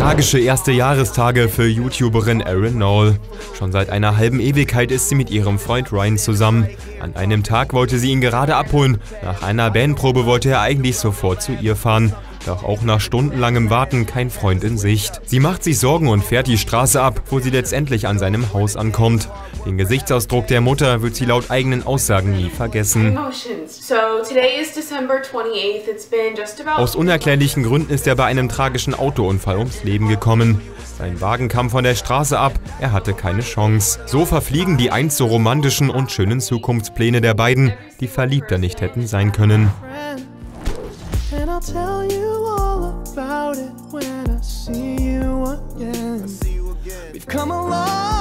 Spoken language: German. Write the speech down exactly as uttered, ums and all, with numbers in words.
Tragische erste Jahrestage für YouTuberin Erin Noll. Schon seit einer halben Ewigkeit ist sie mit ihrem Freund Ryan zusammen. An einem Tag wollte sie ihn gerade abholen. Nach einer Bandprobe wollte er eigentlich sofort zu ihr fahren. Doch auch nach stundenlangem Warten kein Freund in Sicht. Sie macht sich Sorgen und fährt die Straße ab, wo sie letztendlich an seinem Haus ankommt. Den Gesichtsausdruck der Mutter wird sie laut eigenen Aussagen nie vergessen. Aus unerklärlichen Gründen ist er bei einem tragischen Autounfall ums Leben gekommen. Sein Wagen kam von der Straße ab, er hatte keine Chance. So verfliegen die einst so romantischen und schönen Zukunftspläne der beiden, die verliebter nicht hätten sein können. And I'll tell you all about it when I see you again. We've come a long